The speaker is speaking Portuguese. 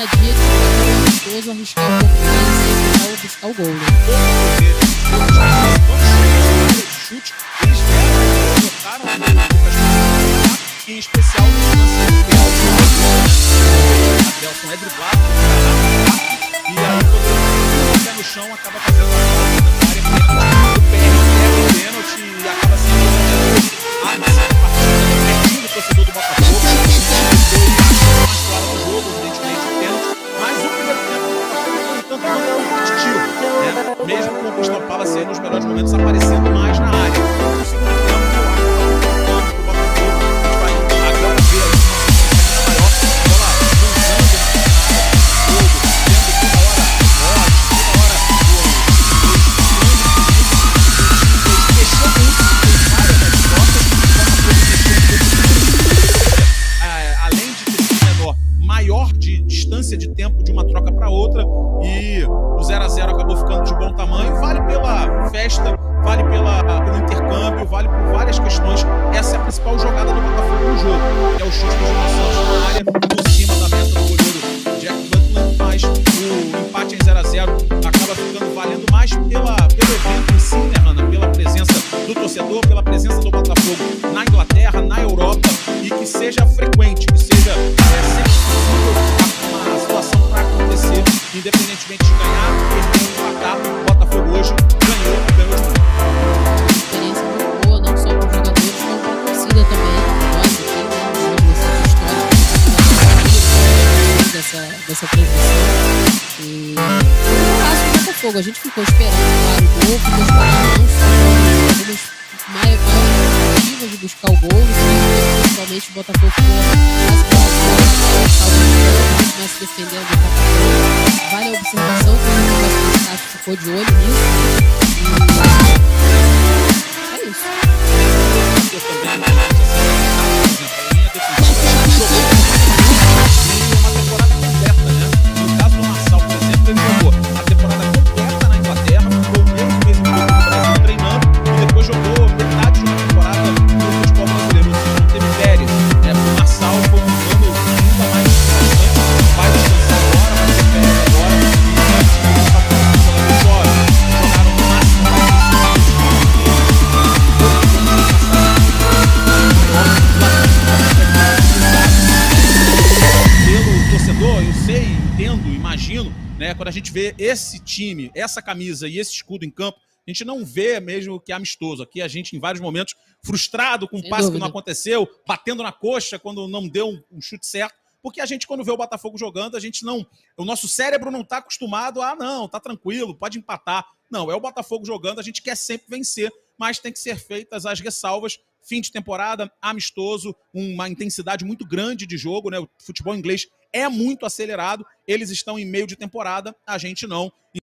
ousadia de fazer o amistoso arriscar um pouco mais e buscar o gol, né? Chute, eles botaram em especial no lance do Adelson é driblado e aí quando o pé no chão acaba fazendo a área o pênalti e acaba sendo pertinho do torcedor do Botafogo mais claro no jogo, evidentemente o pênalti, mas o primeiro tempo do Botafogo no tanto quanto competitivo, né? Mesmo com o Crystal Palace nos melhores momentos aparecendo mais na área. No segundo tempo eu acho que o Botafogo vai agora ver a maior bola avançando tendo toda hora fechou muito, além de ter menor, maior de distância de tempo de uma troca para outra, e o 0x0 acabou ficando de bom tamanho. Vale pela festa, vale pelo intercâmbio, vale por várias questões. Essa é a principal jogada do Botafogo no jogo, que é o chute do João Santos na área, por cima da meta do goleiro Jack Butland, mas o empate em 0x0 acaba ficando valendo mais pelo evento em si, né, Ana? Pela presença do torcedor, pela presença do Botafogo na Inglaterra, na Europa, e que seja frequente, que seja sempre possível uma situação para acontecer, independentemente de ganhar, perder ou empatar. O Botafogo hoje ganhou de muito. Uma experiência muito boa, não só para os jogadores, como para a torcida também. Nós aqui, dessa transmissão. E um abraço do Botafogo. A gente ficou esperando, claro, o gol, ficou esperando não só algumas maiores tentativas de buscar o gol, principalmente o Botafogo ficou se defendendo do Botafogo. Vale a observação que o Cássio ficou de olho nisso. E é isso. Eu também uma temporada completa, né? No caso do Marçal, por exemplo, ele jogou a temporada completa na Inglaterra, ficou o mesmo no Brasil treinando e depois jogou metade de uma temporada no futebol brasileiro. Não teve férias, né? O Marçal foi um ano ainda mais interessante, vai descansar agora, vai ter férias agora e os jogadores jovens jogaram no máximo pelo torcedor. Eu sei, entendo, imagino, né? Quando a gente vê esse time, essa camisa e esse escudo em campo, a gente não vê mesmo que é amistoso. Aqui a gente, em vários momentos, frustrado com um passe que não aconteceu, batendo na coxa quando não deu um chute certo, porque a gente, quando vê o Botafogo jogando, a gente não... O nosso cérebro não está acostumado a, não, tá tranquilo, pode empatar. Não, é o Botafogo jogando, a gente quer sempre vencer, mas tem que ser feitas as ressalvas. Fim de temporada, amistoso, uma intensidade muito grande de jogo, né? O futebol inglês é muito acelerado, eles estão em meio de temporada, a gente não.